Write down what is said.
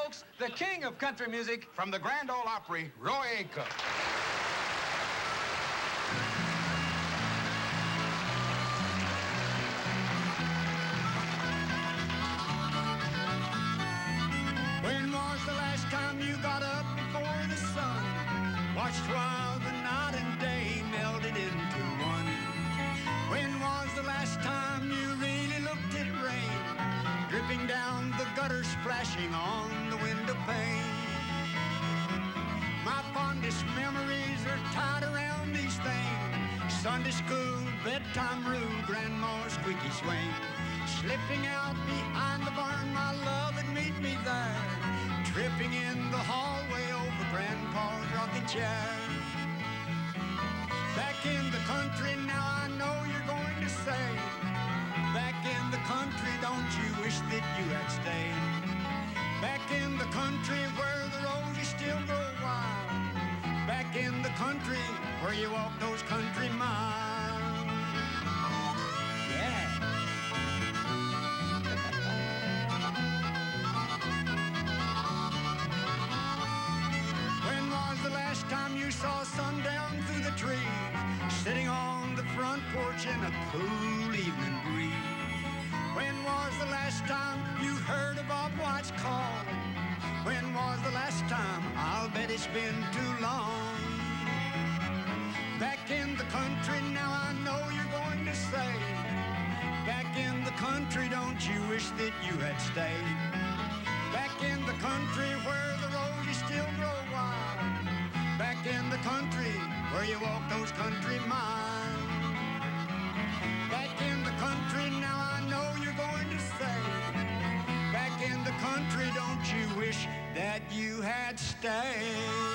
folks, the king of country music from the Grand Ole Opry, Roy Acuff. When was the last time you got up before the sun? Watched while the night and day melded into one. When was the last time you really looked at rain dripping down the gutter, splashing on the window pane? My fondest memories are tied around these things: Sunday school, bedtime rule, grandma's squeaky swing. Slipping out behind the barn, my love would meet me there. Tripping in the hallway over grandpa's rocking chair. Back in the country, now I know you're going to say, back in the country, don't you wish that you had stayed? Back in the country where the roses still grow wild. Back in the country where you walk those country miles. Yeah. When was the last time you saw sundown through the trees, sitting on the front porch in a cool evening breeze? When was the last time you heard a Bob White's call? When was the last time? I'll bet it's been too long. Back in the country, now I know you're going to say, back in the country, don't you wish that you had stayed? Back in the country where the roses still grow wild. Back in the country where you walk those country miles. Back in the country, now I know you're going to say, back in the country, don't you wish that you had stayed?